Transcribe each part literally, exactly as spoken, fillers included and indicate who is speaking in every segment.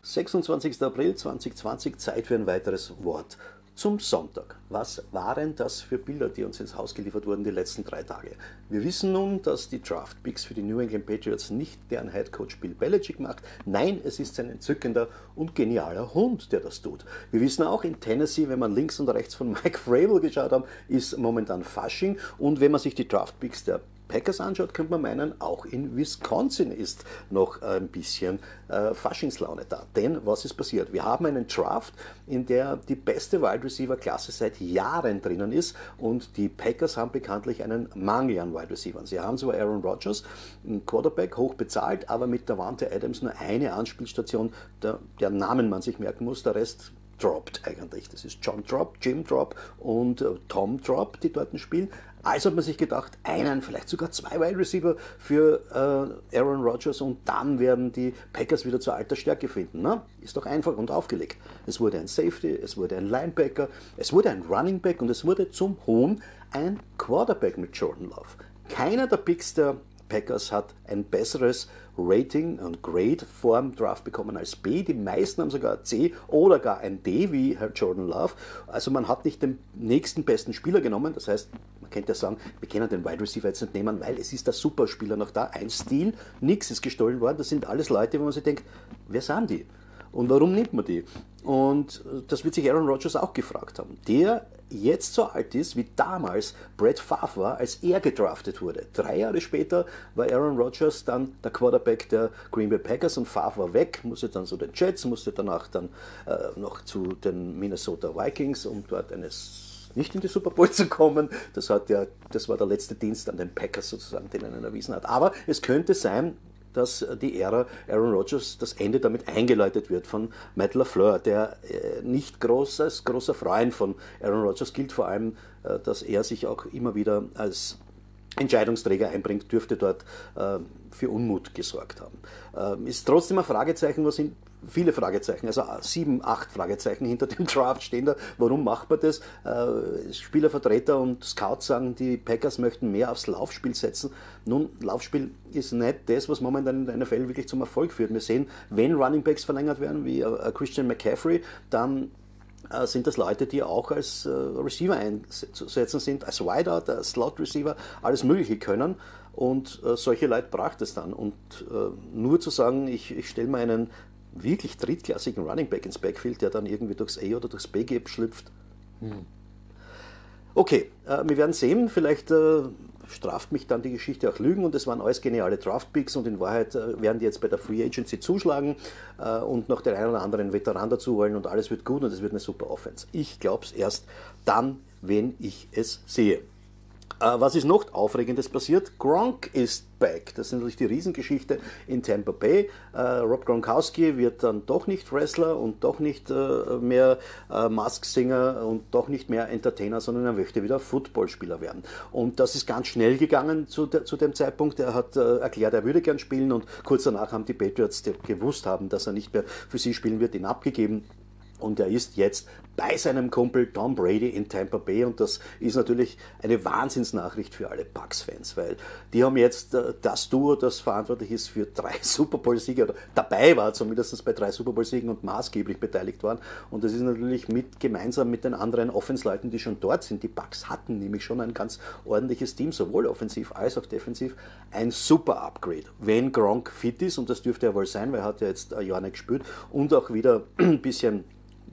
Speaker 1: sechsundzwanzigster April zweitausendzwanzig, Zeit für ein weiteres Wort zum Sonntag. Was waren das für Bilder, die uns ins Haus geliefert wurden die letzten drei Tage? Wir wissen nun, dass die Draft-Picks für die New England Patriots nicht deren Headcoach Bill Belichick macht. Nein, es ist ein entzückender und genialer Hund, der das tut. Wir wissen auch, in Tennessee, wenn man links und rechts von Mike Vrabel geschaut hat, ist momentan Fasching. Und wenn man sich die Draft-Picks der Packers anschaut, könnte man meinen, auch in Wisconsin ist noch ein bisschen äh, Faschingslaune da. Denn was ist passiert? Wir haben einen Draft, in der die beste Wide Receiver Klasse seit Jahren drinnen ist, und die Packers haben bekanntlich einen Mangel an Wide Receivers. Sie haben zwar Aaron Rodgers, einen Quarterback, hoch bezahlt, aber mit Davante Adams nur eine Anspielstation, der, der Namen man sich merken muss, der Rest droppt eigentlich. Das ist John Drop, Jim Drop und äh, Tom Drop, die dort spielen. Also hat man sich gedacht, einen, vielleicht sogar zwei Wide Receiver für äh, Aaron Rodgers, und dann werden die Packers wieder zur alter Stärke finden. Na? Ist doch einfach und aufgelegt. Es wurde ein Safety, es wurde ein Linebacker, es wurde ein Running Back und es wurde zum Hohn ein Quarterback mit Jordan Love. Keiner der Picks der Packers hat ein besseres Rating und Grade vor dem Draft bekommen als B. Die meisten haben sogar ein C oder gar ein D wie Herr Jordan Love. Also man hat nicht den nächsten besten Spieler genommen. Das heißt, man könnte ja sagen, wir können den Wide Receiver jetzt nicht nehmen, weil es ist der Superspieler noch da. Ein Stil, nichts ist gestohlen worden. Das sind alles Leute, wo man sich denkt, wer sind die? Und warum nimmt man die? Und das wird sich Aaron Rodgers auch gefragt haben. Der jetzt so alt ist, wie damals Brett Favre war, als er gedraftet wurde. Drei Jahre später war Aaron Rodgers dann der Quarterback der Green Bay Packers und Favre war weg, musste dann zu den Jets, musste danach dann äh, noch zu den Minnesota Vikings, um dort eines nicht in die Super Bowl zu kommen. Das, hat ja, das war der letzte Dienst an den Packers sozusagen, den er erwiesen hat. Aber es könnte sein, dass die Ära Aaron Rodgers, das Ende damit eingeläutet wird von Matt LaFleur, der nicht groß als großer Freund von Aaron Rodgers gilt, vor allem, dass er sich auch immer wieder als Entscheidungsträger einbringt, dürfte dort äh, für Unmut gesorgt haben. Äh, ist trotzdem ein Fragezeichen, was sind viele Fragezeichen, also sieben, acht Fragezeichen hinter dem Draft stehen da. Warum macht man das? Äh, Spielervertreter und Scouts sagen, die Packers möchten mehr aufs Laufspiel setzen. Nun, Laufspiel ist nicht das, was momentan in der N F L wirklich zum Erfolg führt. Wir sehen, wenn Runningbacks verlängert werden, wie äh, Christian McCaffrey, dann sind das Leute, die auch als äh, Receiver einzusetzen sind, als Wideout, als Slot-Receiver, alles Mögliche können, und äh, solche Leute braucht es dann. Und äh, nur zu sagen, ich, ich stelle mir einen wirklich drittklassigen Running Back ins Backfield, der dann irgendwie durchs A oder durchs B-Gap schlüpft. Hm. Okay, äh, wir werden sehen, vielleicht äh, straft mich dann die Geschichte auch Lügen, und es waren alles geniale Draft-Picks, und in Wahrheit äh, werden die jetzt bei der Free Agency zuschlagen äh, und noch den einen oder anderen Veteran dazu holen, und alles wird gut und es wird eine super Offense. Ich glaube es erst dann, wenn ich es sehe. Äh, was ist noch Aufregendes passiert? Gronk ist back. Das ist natürlich die Riesengeschichte in Tampa Bay. Äh, Rob Gronkowski wird dann doch nicht Wrestler und doch nicht äh, mehr äh, Mask-Singer und doch nicht mehr Entertainer, sondern er möchte wieder Footballspieler werden. Und das ist ganz schnell gegangen zu, de, zu dem Zeitpunkt. Er hat äh, erklärt, er würde gern spielen, und kurz danach haben die Patriots, die gewusst haben, dass er nicht mehr für sie spielen wird, ihn abgegeben. Und er ist jetzt bei seinem Kumpel Tom Brady in Tampa Bay, und das ist natürlich eine Wahnsinnsnachricht für alle Bucs-Fans, weil die haben jetzt äh, das Duo, das verantwortlich ist für drei Super Bowl-Siege, oder dabei war zumindest bei drei Super Bowl-Siegen und maßgeblich beteiligt waren, und das ist natürlich mit, gemeinsam mit den anderen Offense-Leuten, die schon dort sind. Die Bucs hatten nämlich schon ein ganz ordentliches Team, sowohl offensiv als auch defensiv, ein super Upgrade. Wenn Gronk fit ist, und das dürfte er wohl sein, weil er hat ja jetzt ein Jahr nicht gespielt und auch wieder ein bisschen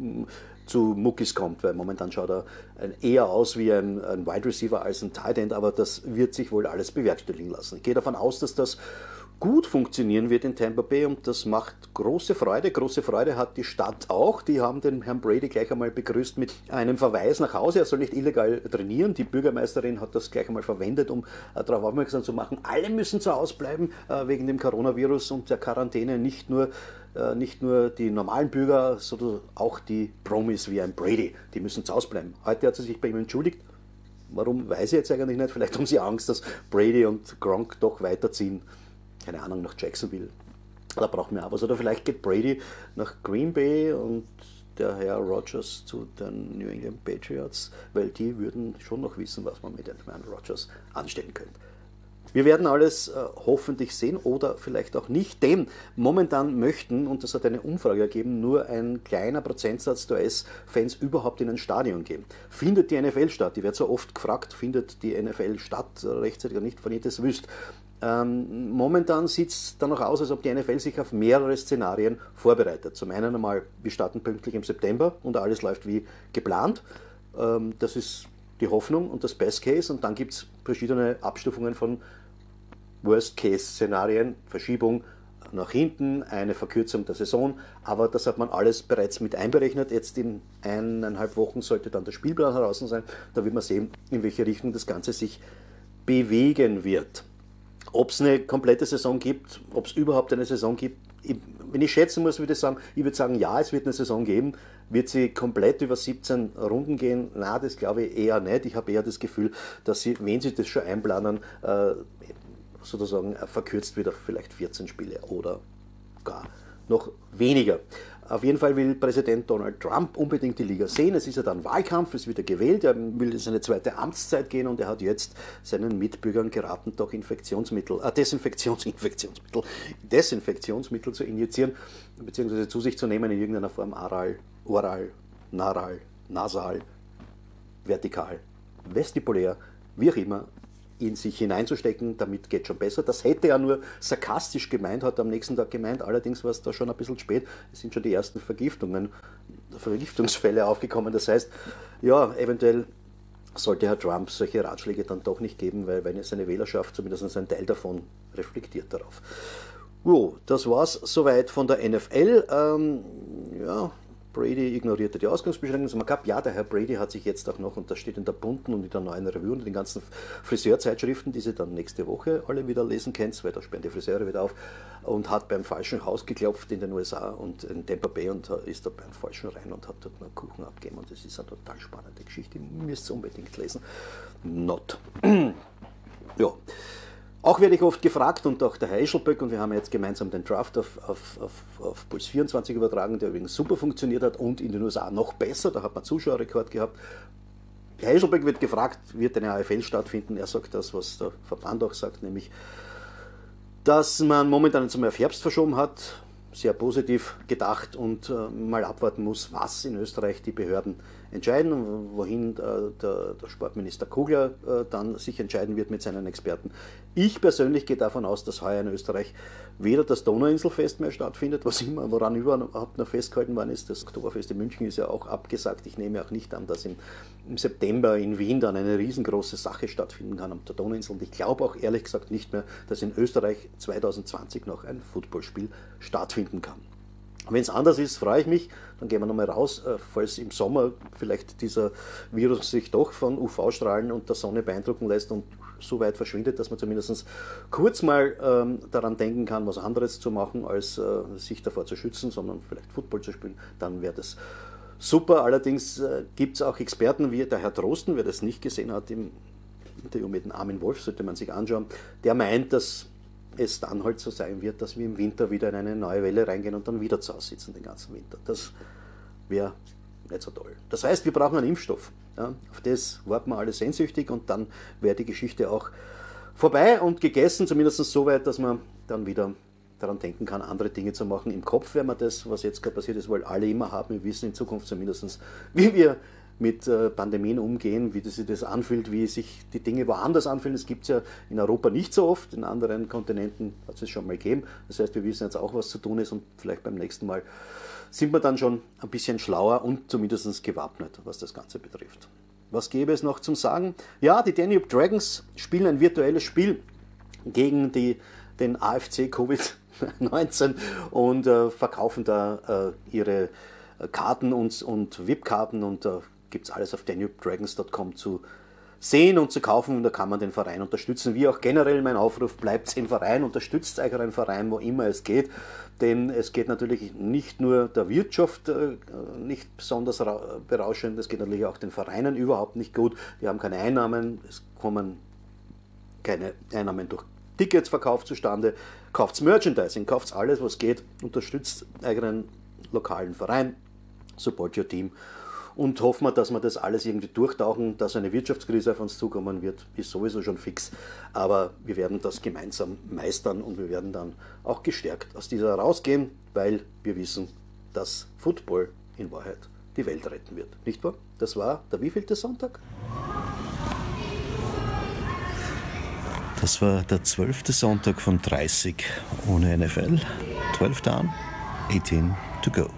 Speaker 1: zu Muckis kommt, weil momentan schaut er eher aus wie ein, ein Wide Receiver als ein Tight End, aber das wird sich wohl alles bewerkstelligen lassen. Ich gehe davon aus, dass das gut funktionieren wird in Tampa Bay, und das macht große Freude. Große Freude hat die Stadt auch. Die haben den Herrn Brady gleich einmal begrüßt mit einem Verweis nach Hause. Er soll nicht illegal trainieren. Die Bürgermeisterin hat das gleich einmal verwendet, um äh, darauf aufmerksam zu machen. Alle müssen zu Hause bleiben äh, wegen dem Coronavirus und der Quarantäne. Nicht nur, äh, nicht nur die normalen Bürger, sondern auch die Promis wie ein Brady. Die müssen zu Hause bleiben. Heute hat sie sich bei ihm entschuldigt. Warum, weiß ich jetzt eigentlich nicht. Vielleicht haben sie Angst, dass Brady und Gronk doch weiterziehen. Keine Ahnung, nach Jacksonville. Da braucht man auch was. Oder vielleicht geht Brady nach Green Bay und der Herr Rodgers zu den New England Patriots, weil die würden schon noch wissen, was man mit dem Herrn Rodgers anstellen könnte. Wir werden alles äh, hoffentlich sehen oder vielleicht auch nicht, denn momentan möchten, und das hat eine Umfrage ergeben, nur ein kleiner Prozentsatz der U S-Fans überhaupt in ein Stadion gehen. Findet die N F L statt? Die wird so oft gefragt, findet die N F L statt, rechtzeitig oder nicht, wenn ihr das wüsst. Ähm, momentan sieht es danach aus, als ob die N F L sich auf mehrere Szenarien vorbereitet. Zum einen einmal, wir starten pünktlich im September und alles läuft wie geplant. Ähm, das ist die Hoffnung und das Best Case, und dann gibt es verschiedene Abstufungen von Worst-Case-Szenarien, Verschiebung nach hinten, eine Verkürzung der Saison, aber das hat man alles bereits mit einberechnet. Jetzt in eineinhalb Wochen sollte dann der Spielplan heraus sein, da wird man sehen, in welche Richtung das Ganze sich bewegen wird. Ob es eine komplette Saison gibt, ob es überhaupt eine Saison gibt, ich, wenn ich schätzen muss, würde ich sagen, ich würde sagen, ja, es wird eine Saison geben. Wird sie komplett über siebzehn Runden gehen? Na, das glaube ich eher nicht. Ich habe eher das Gefühl, dass sie, wenn sie das schon einplanen, äh, sozusagen verkürzt wird auf vielleicht vierzehn Spiele oder gar noch weniger. Auf jeden Fall will Präsident Donald Trump unbedingt die Liga sehen. Es ist ja dann Wahlkampf, es wird er gewählt, er will in seine zweite Amtszeit gehen und er hat jetzt seinen Mitbürgern geraten, doch Infektionsmittel, äh, Desinfektions, Infektionsmittel, Desinfektionsmittel zu injizieren, beziehungsweise zu sich zu nehmen in irgendeiner Form, oral, oral, naral, nasal, vertikal, vestibulär, wie auch immer, in sich hineinzustecken, damit geht schon besser. Das hätte er nur sarkastisch gemeint, hat er am nächsten Tag gemeint, allerdings war es da schon ein bisschen spät, es sind schon die ersten Vergiftungen, Vergiftungsfälle aufgekommen, das heißt, ja, eventuell sollte Herr Trump solche Ratschläge dann doch nicht geben, weil wenn seine Wählerschaft, zumindest ein Teil davon, reflektiert darauf. Jo, das war's soweit von der N F L. Ähm, ja, Brady ignorierte die Ausgangsbeschränkungen, man gab, ja, der Herr Brady hat sich jetzt auch noch, und das steht in der bunten und in der neuen Review und in den ganzen Friseurzeitschriften, die Sie dann nächste Woche alle wieder lesen könnt, weil da sperren die Friseure wieder auf, und hat beim falschen Haus geklopft in den U S A und in Tampa Bay und ist da beim falschen rein und hat dort einen Kuchen abgegeben, und das ist eine total spannende Geschichte, ihr müsst es unbedingt lesen. Not. Ja. Auch werde ich oft gefragt, und auch der Herr Eschelböck, und wir haben jetzt gemeinsam den Draft auf, auf, auf, auf Puls vierundzwanzig übertragen, der übrigens super funktioniert hat und in den U S A noch besser, da hat man Zuschauerrekord gehabt. Herr Eschelböck wird gefragt, wird eine A F L stattfinden? Er sagt das, was der Verband auch sagt, nämlich, dass man momentan jetzt einmal auf Herbst verschoben hat, sehr positiv gedacht, und äh, mal abwarten muss, was in Österreich die Behörden entscheiden, wohin äh, der, der Sportminister Kugler äh, dann sich entscheiden wird mit seinen Experten. Ich persönlich gehe davon aus, dass heuer in Österreich weder das Donauinselfest mehr stattfindet, was immer, woran überhaupt noch festgehalten worden ist. Das Oktoberfest in München ist ja auch abgesagt. Ich nehme auch nicht an, dass im, im September in Wien dann eine riesengroße Sache stattfinden kann am der Donauinsel. Und ich glaube auch ehrlich gesagt nicht mehr, dass in Österreich zwanzig zwanzig noch ein Footballspiel stattfinden kann. Wenn es anders ist, freue ich mich, dann gehen wir nochmal raus, falls im Sommer vielleicht dieser Virus sich doch von U V-Strahlen und der Sonne beeindrucken lässt und so weit verschwindet, dass man zumindest kurz mal ähm, daran denken kann, was anderes zu machen, als äh, sich davor zu schützen, sondern vielleicht Football zu spielen, dann wäre das super. Allerdings äh, gibt es auch Experten, wie der Herr Drosten, wer das nicht gesehen hat, im Interview mit dem Armin Wolf, sollte man sich anschauen, der meint, dass es dann halt so sein wird, dass wir im Winter wieder in eine neue Welle reingehen und dann wieder zu Hause sitzen den ganzen Winter. Das wäre nicht so toll. Das heißt, wir brauchen einen Impfstoff. Ja, auf das warten wir alle sehnsüchtig, und dann wäre die Geschichte auch vorbei und gegessen, zumindest so weit, dass man dann wieder daran denken kann, andere Dinge zu machen. Im Kopf werden wir das, was jetzt gerade passiert ist, wohl alle immer haben. Wir wissen in Zukunft zumindest, wie wir mit Pandemien umgehen, wie sich das anfühlt, wie sich die Dinge woanders anfühlen. Das gibt es ja in Europa nicht so oft, in anderen Kontinenten hat es es schon mal gegeben. Das heißt, wir wissen jetzt auch, was zu tun ist, und vielleicht beim nächsten Mal sind wir dann schon ein bisschen schlauer und zumindest gewappnet, was das Ganze betrifft. Was gäbe es noch zum Sagen? Ja, die Danube Dragons spielen ein virtuelles Spiel gegen die, den A F C Covid neunzehn und äh, verkaufen da äh, ihre Karten und, und V I P-Karten, und da äh, gibt es alles auf danube dragons punkt com zu sehen und zu kaufen, und da kann man den Verein unterstützen. Wie auch generell mein Aufruf, bleibt im Verein, unterstützt euch einen Verein, wo immer es geht, denn es geht natürlich nicht nur der Wirtschaft äh, nicht besonders berauschend, es geht natürlich auch den Vereinen überhaupt nicht gut, die haben keine Einnahmen, es kommen keine Einnahmen durch Ticketsverkauf zustande, kauft Merchandising, kauft alles, was geht, unterstützt eigenen lokalen Verein, support your team. und hoffen wir, dass wir das alles irgendwie durchtauchen. Dass eine Wirtschaftskrise auf uns zukommen wird, ist sowieso schon fix. Aber wir werden das gemeinsam meistern und wir werden dann auch gestärkt aus dieser rausgehen, weil wir wissen, dass Football in Wahrheit die Welt retten wird. Nicht wahr? Das war der wievielte Sonntag?
Speaker 2: Das war der zwölfte Sonntag von dreißig ohne N F L. zwölf down, achtzehn to go.